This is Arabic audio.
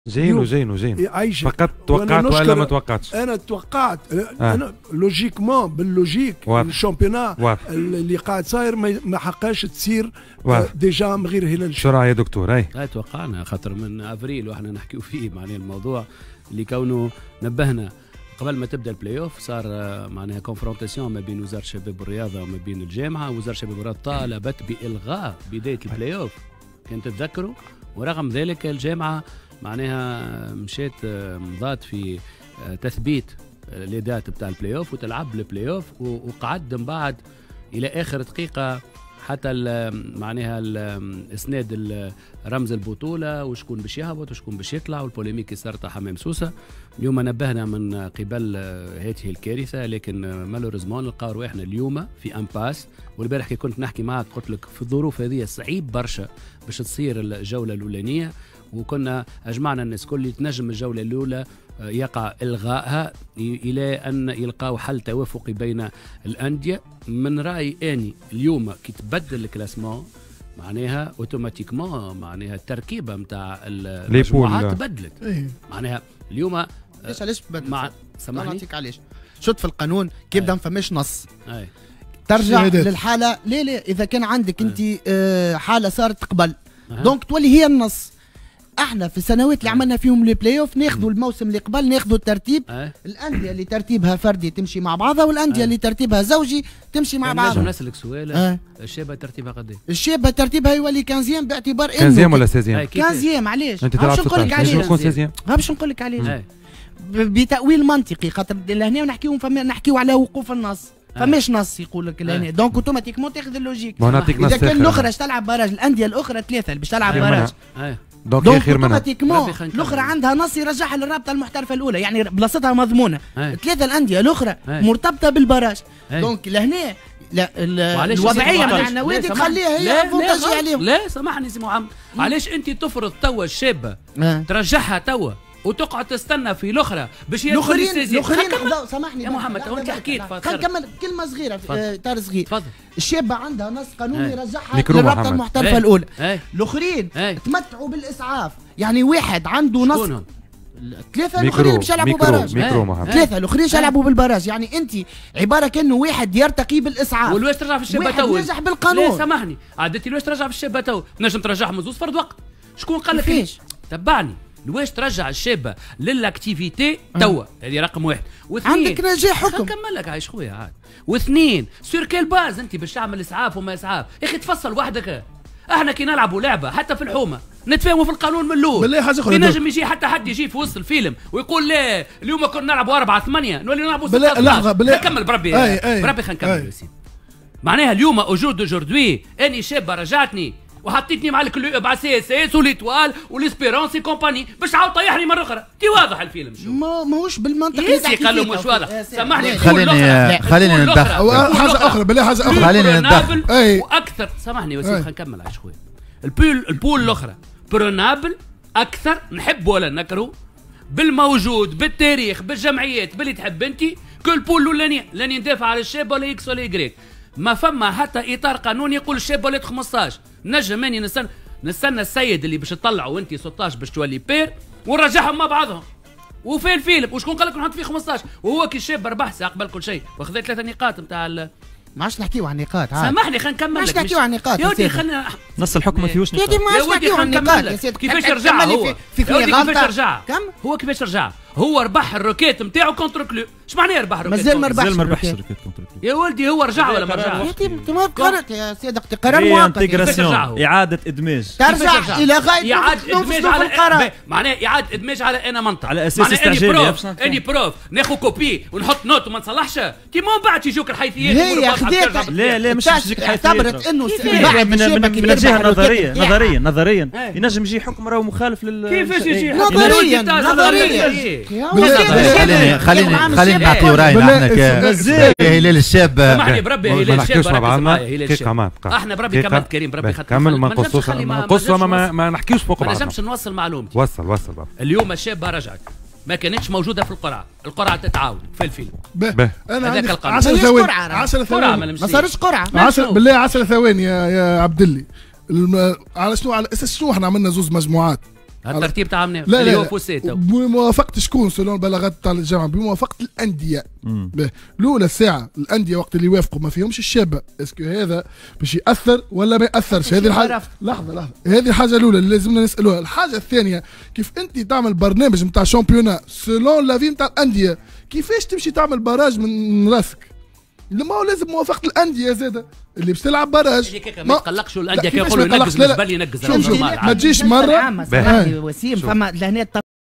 زين فقط توقعت ولا ما توقعتش؟ انا توقعت. انا لوجيكمون باللوجيك الشامبيونا اللي قاعد صاير ما حقاش تصير ديجا من غير هلال. شو راي يا دكتور؟ اي توقعنا خاطر من افريل واحنا نحكيو فيه معناها الموضوع اللي كونه نبهنا قبل ما تبدا البلاي اوف. صار معناها كونفرونتاسيون ما بين وزاره الشباب والرياضه وما بين الجامعه. وزاره الشباب والرياضه طالبت بالغاء بدايه البلاي اوف كان تتذكروا، ورغم ذلك الجامعه معناها مشيت مضات في تثبيت الاداء بتاع البلاي اوف وتلعب البلاي اوف، وقعد من بعد الى اخر دقيقه حتى معناها اسناد رمز البطوله وشكون باش يهبط وشكون باش يطلع والبوليميك اللي صارت حمام سوسه. اليوم نبهنا من قبل هذه الكارثه، لكن مالوريزمون نلقاو رواحنا اليوم في امباس. والبارح كي كنت نحكي معك قلت لك في الظروف هذه صعيب برشا باش تصير الجوله الاولانيه، وكنا اجمعنا الناس كل تنجم الجوله الاولى يقع الغائها الى ان يلقاو حل توافقي بين الانديه. من رايي اني اليوم كي تبدل الكلاسمون معناها اوتوماتيكمون معناها التركيبه نتاع المجموعات تبدلت. معناها اليوم علاش تبدلت؟ سامحني نعطيك علاش. شفت في القانون كي يبدا ما فماش نص ترجع للحاله. لا اذا كان عندك انت حاله صارت قبل دونك تولي هي النص. احنا في السنوات اللي عملنا فيهم لي بلاي اوف ناخذوا الموسم اللي قبل ناخذوا الترتيب. الانديه اللي ترتيبها فردي تمشي مع بعضها والانديه اللي ترتيبها زوجي تمشي مع بعضها. نجم نسالك سؤال الشابه ترتيبها قد ايه؟ الشابه ترتيبها يولي 15 باعتبار انه 15 ولا 16 15 علاش؟ انت تلعب 16 باش نقول لك علاش بتاويل منطقي خاطر لهنا نحكيو على وقوف النص. فماش نص يقول لك لهنا دونك اوتوماتيكمون تاخذ اللوجيك. اذا كان الاخرى باش تلعب باراج الانديه الاخرى ثلاثه اللي باش تلعب باراج دونك خير منها الاخرى عندها نص يرجعها للرابطه المحترفه الاولى يعني بلاصتها مضمونه. ثلاثه الانديه الاخرى مرتبطه بالبراج دونك لهنا الوضعيه نتاع النوادي تخليها هي فوتاجي عليهم. لا سامحني سي محمد، علاش انت تفرض توا الشابه ترجعها توا وتقعد تستنى في الاخرى باش هي الاخرين سامحني يا محمد انت حكيت. خلينا نكمل كلمه صغيره طار صغير. تفضل. الشابه عندها نص قانوني يرجعها للرابطه المحترفه الاولى. الاخرين تمتعوا بالاسعاف يعني واحد عنده نص ثلاثه الاخرين باش يلعبوا براج. ثلاثه الاخرين باش يلعبوا بالبراج يعني انت عباره كانه واحد يرتقي بالاسعاف. والواش ترجع في الشابه تو؟ ينجح بالقانون. لا سامحني عادتي الواش ترجع في الشابه تو؟ نجم ترجعهم من زوز فرد وقت. شكون قال لك ليش؟ تبعني. لواش ترجع الشابه للاكتيفيتي توا؟ هذه رقم واحد. واثنين عندك نجاح حكم. نكمل لك عايش خويا عاد. واثنين سور كيل باز انت باش تعمل اسعاف وما اسعاف؟ يا اخي تفصل وحدك. احنا كي نلعبوا لعبه حتى في الحومه نتفاهموا في القانون من الاول. بالله حاجه اخرى ينجم يجي حتى حد يجي في وسط الفيلم ويقول لا اليوم كنا نلعبوا 4-8 نولي نلعبوا 6. لحظه بالله نكمل بربي بربي خلينا نكمل يا سيدي. معناها اليوم اوجوردي اني شابه رجعتني وحطيتني مع الكلوب مع سي اس اس وليتوال وليسبيرونس كومباني باش عاود طيحني مره اخرى. تي واضح الفيلم شو ماهوش بالمنطق اللي تحكي قال له مش واضح. سامحني خليني ندخل حاجه اخرى بالله حاجه اخرى خليني ندخل واكثر. سامحني وسيم خلينا نكمل عايش خويا. البول الاخرى برونابل اكثر نحبه ولا نكره بالموجود بالتاريخ بالجمعيات باللي تحب انت كل البول الاولانيه لاني ندافع على الشاب ولا اكس ولا يجريك. ما فما حتى اطار قانوني يقول الشاب ولات 15. نجم اني نستنى السيد اللي باش تطلعوا وانت 16 باش تولي بير ونرجعهم مع بعضهم وفي الفيلم. وشكون قال لك نحط فيه 15 وهو كي الشاب ربح ساعه قبل كل شيء واخذ 3 نقاط نتاع ما عادش نحكيو عن نقاط. سامحني خلينا نكمل. ماش نحكيو عن نقاط يا ودي خلينا نص الحكم ما فيهوش نقاط. يا ودي ما نحكيو عن نقاط. كيفاش رجع هو؟ كيفاش رجع؟ هو كيفاش رجع؟ هو ربح الروكيت نتاعو كونتر كلوب. اش معناها ربح الروكيت؟ مازال ما ربحش الروكيت كونتر كلوب. يا ولدي هو رجع ولا ما رجعش؟ انت ما قررت يا سيدي قرار مؤقت. اعاده ادماج ترجع الى غايه اعاده ادماج على معناها اعاده ادماج على انا منطقه على اساس استعجالي. اني بروف ناخذ كوبي ونحط نوت وما نصلحش تي مو بعد يجوك الحيثيات. هي خذيت لا مش يجيك حيثيات. اعتبرت انه من الجهه نظريا ينجم يجي حكم راهو مخالف كيفاش يجي نظريا خلينا نعطيو راينا احنا كهلال الشاب. سامحني بربي هلال الشاب احنا بربي كملت كريم بربي كمل ما نقصوش ما نحكيوش فوق بعض. ما نجمش نوصل معلومتي. وصل بابا. اليوم الشابه رجعت ما كانتش موجوده في القرعه تتعاود في الفيلم. انا عندك 10 ثواني 10 ثواني ما صارش قرعه. بالله 10 ثواني يا عبد الله. على شنو على اساس شنو احنا عملنا زوز مجموعات الترتيب تاع مناخ اللي هو فوسيت بموافقه شكون سلون البلاغات تاع الجامعه؟ بموافقه الانديه. الاولى الساعه الانديه وقت اللي يوافقوا ما فيهمش الشابه، اسكو هذا باش ياثر ولا ما ياثرش؟ هذه الحاجه. لحظه هذه الحاجه الاولى اللي لازمنا نسالوها. الحاجه الثانيه، كيف انت تعمل برنامج نتاع شامبيونا سلون لافي نتاع الانديه، كيفاش تمشي تعمل باراج من راسك؟ لما هو لازم موافقه الانديه زاده اللي باش تلعب باراج. ما يتقلقش الانديه كي يقولوا ينقز بالنسبه لي ينقز. ما تجيش مره وسيم فما لهنا